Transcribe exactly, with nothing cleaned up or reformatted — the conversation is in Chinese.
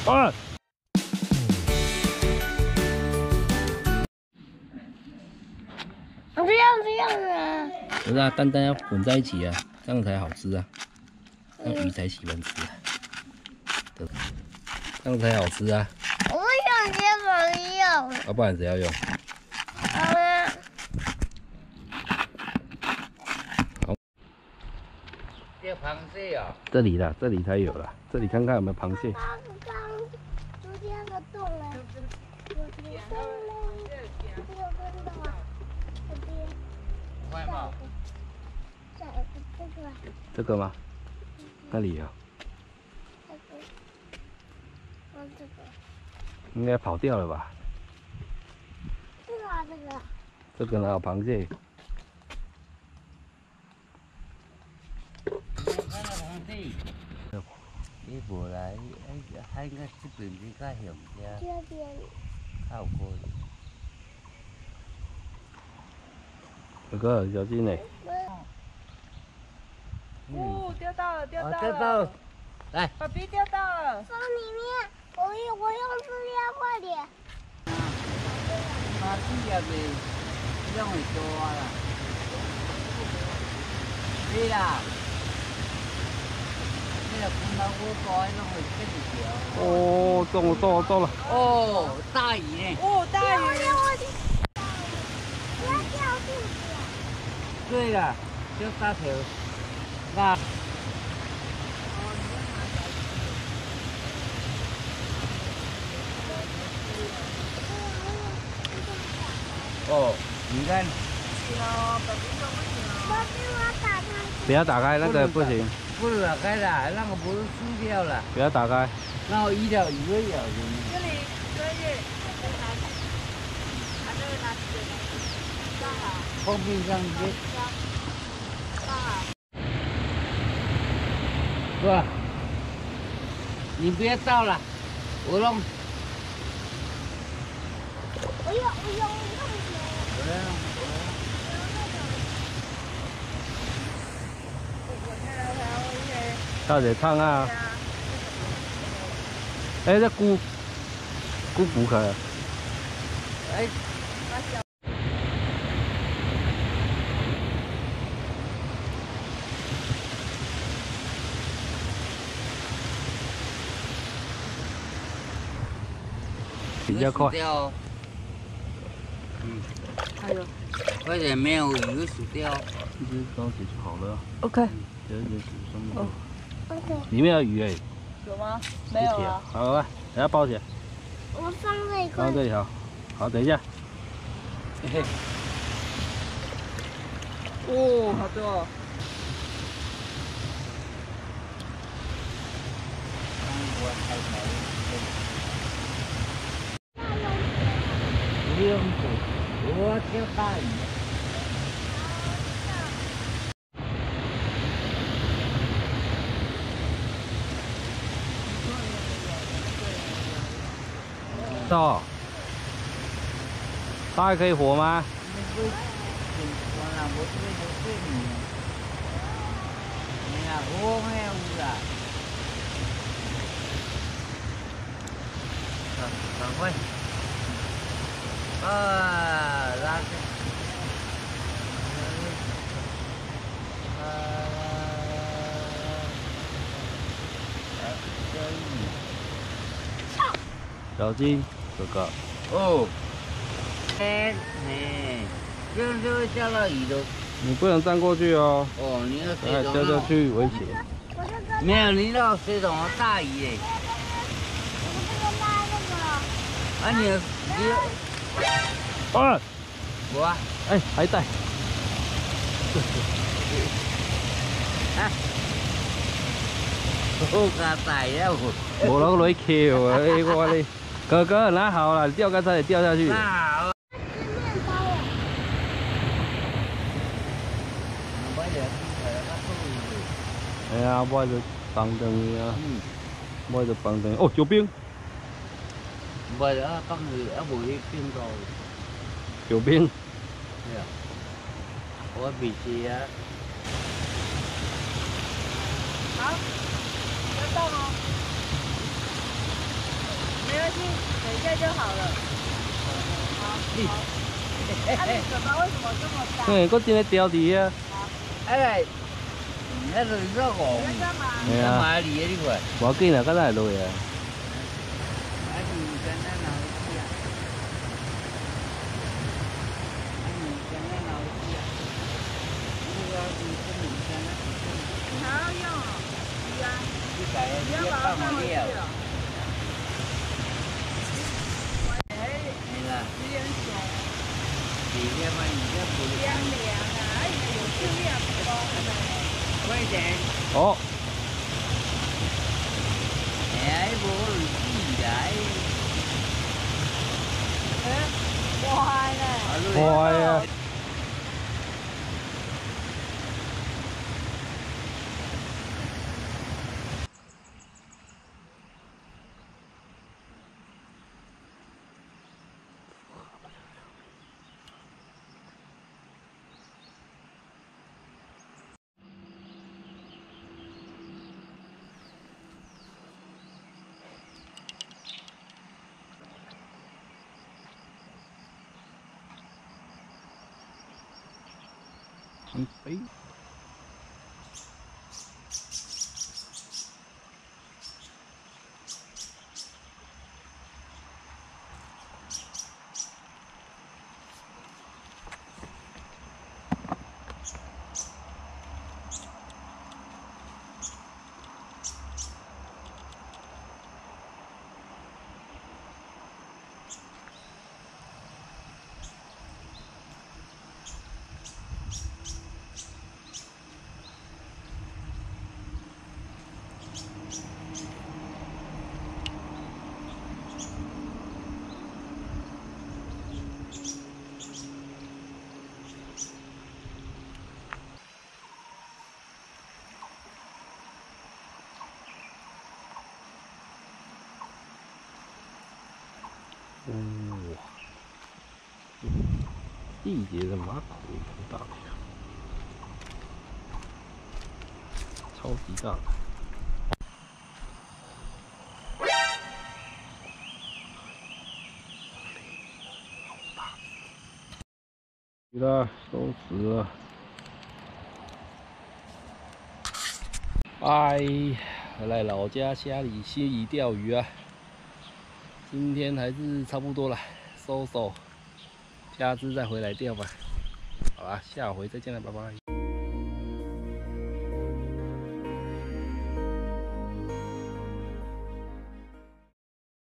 啊！ 不要这样啊！ 不是啊，蛋蛋要混在一起啊，这样才好吃啊，这样鱼才喜欢吃啊。对，这样才好吃啊。 我想接朋友。 要不然谁要用？ 好啊。 好。 钓螃蟹啊！ 这里啦，这里才有啦，这里看看有没有螃蟹。 刚刚昨天那个洞呢？有洞嘞，这个跟的啊，这边。 快吗？ 这个这个。 这个吗？那里有。 这个。哦，这个。 应该跑掉了吧？ 这个啊，这个。 这个哪有螃蟹？ 看到螃蟹。伊无来，哎，海应该这边比较凶些。 这边。 较有可能。 哥哥，小心嘞！ 哦，钓到了，钓到了！ 钓到了，来， 爸比钓到了。 放里面，我用我用这边，快点。 马四叶的，这样会多啦。对啦，这个看到我高，那会更小。 哦，中了中了中了！ 哦，大鱼呢？ 哦，大鱼！ 不要掉肚子。 对啦，就大条。那。哦，你看。 不要打开那个不行。 不能打开了，那个不是输掉了。 不要打开。 那我一条鱼会咬人。 这里可以，可以拿去，还可以拿去。上好。 后面上去。 上好。 是吧？你不要倒了，我弄。 我有我有弄钱。 我来弄，我来弄。 到底烫啊！哎，这菇菇补开了。 哎。 比较快。 嗯。 还有。 快点，没有鱼会死掉。 一只高铁就好了。 OK。 有一点死生的。 OK。 里面有鱼哎。 有吗？没有啊。 好，来，等下包起来。 我放这一块。 放这里好。好，等一下。嘿嘿。 哦，好多哦。 不用水，我钓大鱼。 到，它还可以活吗？ 赶快！啊，拉着。啊， 小心，哥哥。 哦。哎，哎，这样就会钓到鱼的。 你不能站过去哦。 哦，你那水桶掉下去危险。 没有，你那水桶有大鱼嘞。啊，你你。 啊！ 我啊。 哎，还在。 啊！我加大呀我。 无人来扣啊！哎，我哩，哥哥拿好了，钓竿差点掉下去。 拿好。 哎呀，我就放灯啊！嗯，我就放灯。哦，有冰。 唔係啊，今日一回邊度？ 有冰。 咩啊？我未試啊。 好，要到哦。 去等一下就好了。好，好。那你嘴巴为什么这么大？ 嘿，我真个叼伫啊！ 哎，那就是说我你在干嘛？ 嘿啊， 哪里的你看？ 无要紧啦，敢若会落去啊。 还是跟咱老师啊？还是跟咱老师啊？这个是跟你跟咱。 你还要用哦？鱼啊， 你改你要要把它放我放回去料。 了。哎， 没啦， 有点爽， 里面嘛，你这不凉凉啊，哎，有质量高的。 快点。 哦， 哎，无起来。 哎，乖呢。 乖啊！很肥。哇！地节的马口多大呀？超级大的。鱼了，收拾了。哎，来老家虾里西屿钓鱼啊！今天还是差不多了，收手，下次再回来钓吧。好啦，下回再见了，拜拜。